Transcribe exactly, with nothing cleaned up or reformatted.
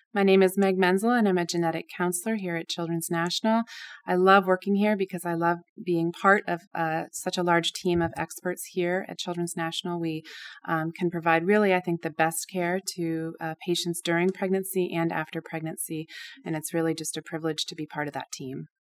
My name is Meg Menzel, and I'm a genetic counselor here at Children's National. I love working here because I love being part of uh, such a large team of experts here at Children's National. We um, can provide really, I think, the best care to uh, patients during pregnancy and after pregnancy, and it's really just a privilege to be part of that team.